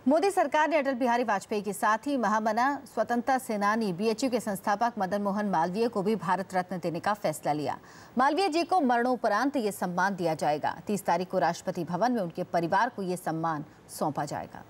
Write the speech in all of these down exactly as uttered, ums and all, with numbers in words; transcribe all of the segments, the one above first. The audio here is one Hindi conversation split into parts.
मोदी सरकार ने अटल बिहारी वाजपेयी के साथ ही महामना स्वतंत्रता सेनानी बीएचयू के संस्थापक मदन मोहन मालवीय को भी भारत रत्न देने का फैसला लिया। मालवीय जी को मरणोपरांत ये सम्मान दिया जाएगा। तीस तारीख को राष्ट्रपति भवन में उनके परिवार को ये सम्मान सौंपा जाएगा।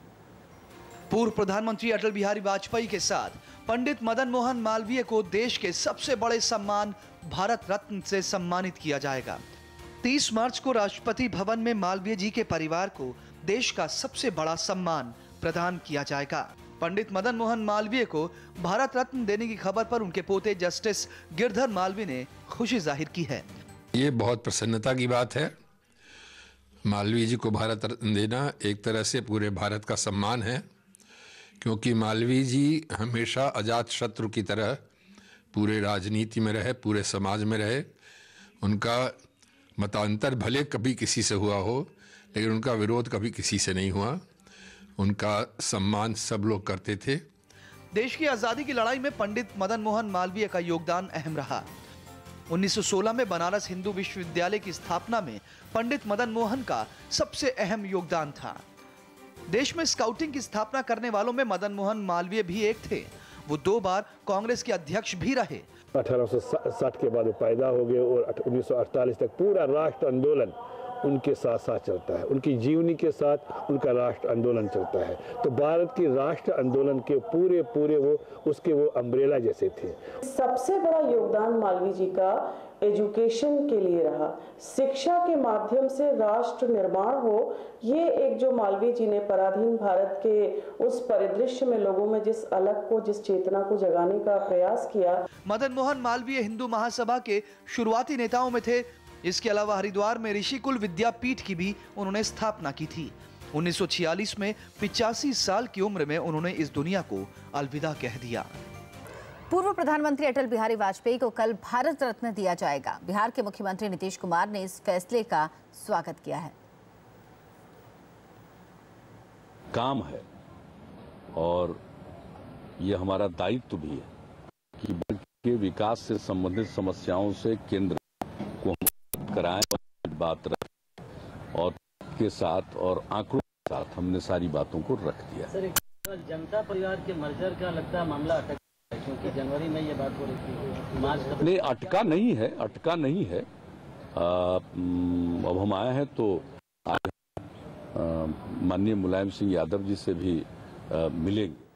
पूर्व प्रधानमंत्री अटल बिहारी वाजपेयी के साथ पंडित मदन मोहन मालवीय को देश के सबसे बड़े सम्मान भारत रत्न से सम्मानित किया जाएगा। तीस मार्च को राष्ट्रपति भवन में मालवीय जी के परिवार को देश का सबसे बड़ा सम्मान प्रदान किया जाएगा। पंडित मदन मोहन मालवीय को भारत रत्न देने की खबर पर उनके पोते जस्टिस गिरधर मालवीय ने खुशी जाहिर की है। ये बहुत प्रसन्नता की बात है। मालवीय जी को भारत रत्न देना एक तरह से पूरे भारत का सम्मान है, क्योंकि मालवीय जी हमेशा अजात शत्रु की तरह पूरे राजनीति में रहे, पूरे समाज में रहे। उनका मतांतर भले कभी किसी से हुआ हो, लेकिन उनका विरोध कभी किसी से नहीं हुआ। उनका सम्मान सब लोग करते थे। देश की आजादी की लड़ाई में पंडित मदन मोहन मालवीय का योगदान अहम रहा। उन्नीस सौ सोलह में बनारस हिंदू विश्वविद्यालय की स्थापना में पंडित मदन मोहन का सबसे अहम योगदान था। देश में स्काउटिंग की स्थापना करने वालों में मदन मोहन मालवीय भी एक थे। वो दो बार कांग्रेस के अध्यक्ष भी रहे। अठारह सौ साठ के बाद पैदा हो गए और उन्नीस सौ अड़तालीस तक पूरा राष्ट्र आंदोलन उनके साथ साथ चलता है। उनकी जीवनी के साथ उनका राष्ट्र आंदोलन चलता है। तो भारत की राष्ट्र आंदोलन के पूरे पूरे वो उसके वो अम्ब्रेला जैसे थे। सबसे बड़ा योगदान मालवीय जी का एजुकेशन के लिए रहा। शिक्षा के माध्यम से राष्ट्र निर्माण हो, ये एक जो मालवीय जी ने पराधीन भारत के उस परिदृश्य में लोगों में जिस अलग को, जिस चेतना को जगाने का प्रयास किया। मदन मोहन मालवीय हिंदू महासभा के शुरुआती नेताओं में थे। इसके अलावा हरिद्वार में ऋषिकुल विद्यापीठ की भी उन्होंने स्थापना की थी। उन्नीस सौ छियालीस में पिचासी साल की उम्र में उन्होंने इस दुनिया को अलविदा कह दिया। पूर्व प्रधानमंत्री अटल बिहारी वाजपेयी को कल भारत रत्न दिया जाएगा। बिहार के मुख्यमंत्री नीतीश कुमार ने इस फैसले का स्वागत किया है। काम है और ये हमारा दायित्व भी है कि भारत के विकास से संबंधित समस्याओं से केंद्र को हम कराएं, बात रखें और के साथ और आंकड़ों के साथ हमने सारी बातों को रख दिया। सर, जनता परिवार के मर्जर का लगता है मामला अटक, क्योंकि जनवरी में ये बात हो रही थी। मार्च नहीं, अटका नहीं है, अटका नहीं है। आ, अब हम आए हैं तो आज माननीय मुलायम सिंह यादव जी से भी आ, मिलेंगे।